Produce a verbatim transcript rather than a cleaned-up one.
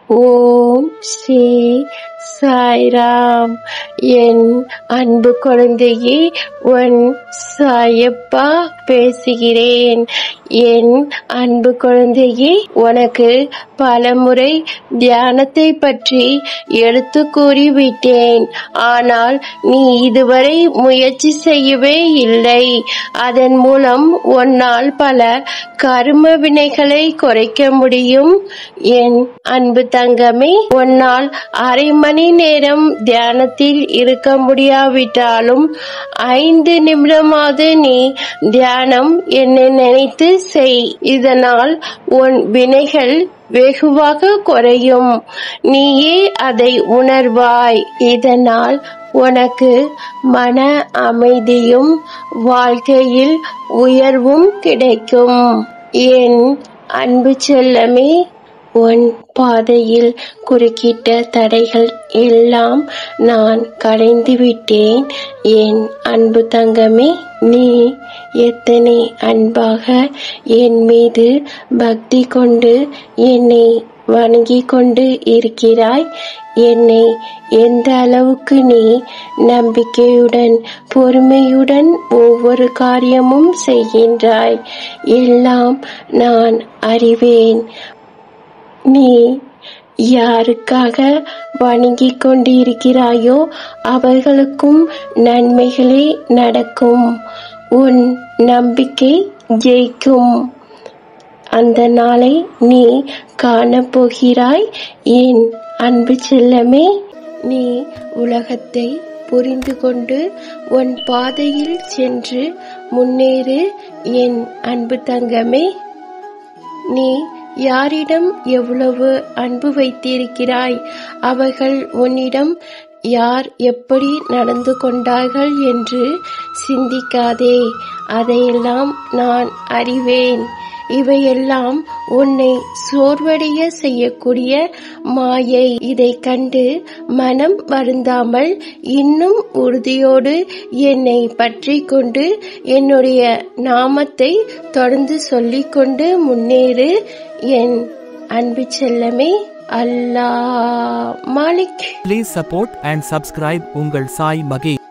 ஓம் ஸ்ரீ சாய்ராம். என் அன்பு குழந்தையே, உன் சாயப்பா பேசுகிறேன். என் அன்பு குழந்தையே, உனக்கு பலமுறை தியானத்தை பற்றி எடுத்து கூறிவிட்டேன். ஆனால் நீ இதுவரை முயற்சி செய்யவே இல்லை. அதன் மூலம் உன்னால் பல கர்ம வினைகளை குறைக்க முடியும். என் அன்பு தங்கமே, உன்னால் அரை மணி நேரம் தியானத்தில் இருக்க முடியாவிட்டாலும் ஐந்து நிமிடமாவது நீ தியானம் என்னை நினைத்து செய். இதனால் உன் வினைகள் வெகுவாக குறையும். நீயே அதை உணர்வாய். இதனால் உனக்கு மன அமைதியும் வாழ்க்கையில் உயர்வும் கிடைக்கும். என் அன்பு செல்லமே, உன் பாதையில் குறுக்கிட்ட தடைகள் எல்லாம் நான் களைந்து விட்டேன். என் அன்பு தங்கமே, நீ எத்தனை அன்பாக என் மீது பக்தி கொண்டு என்னை வணங்கிக் கொண்டு இருக்கிறாய். என்னை எந்த அளவுக்கு நீ நம்பிக்கையுடன் பொறுமையுடன் ஒவ்வொரு காரியமும் செய்கின்றாய், எல்லாம் நான் அறிவேன். நீ யாருக்காக வணங்கிக் கொண்டிருக்கிறாயோ அவர்களுக்கும் நன்மைகளே நடக்கும். உன் நம்பிக்கை ஜெயிக்கும். அந்த நாளை நீ காணப்போகிறாய். என் அன்பு செல்லமே, நீ உலகத்தை புரிந்து கொண்டு உன் பாதையில் சென்று முன்னேறு. என் அன்பு தங்கமே, நீ யாரிடம் எவ்வளவு அன்பு வைத்திருக்கிறாய், அவர்கள் உன்னிடம் யார் எப்படி நடந்து கொண்டார்கள் என்று சிந்திக்காதே. அதையெல்லாம் நான் அறிவேன். இவையெல்லாம் உன்னை சோர்வடைய செய்யக்கூடிய மாயை. இதை கண்டு மனம் வருந்தாமல் இன்னும் உறுதியோடு என்னை பற்றி கொண்டு என்னுடைய நாமத்தை தொடர்ந்து சொல்லிக்கொண்டு முன்னேறு. என் அன்பு செல்லமே. அல்லாஹ் Malik. Please support and subscribe உங்கள் சாய் மகே.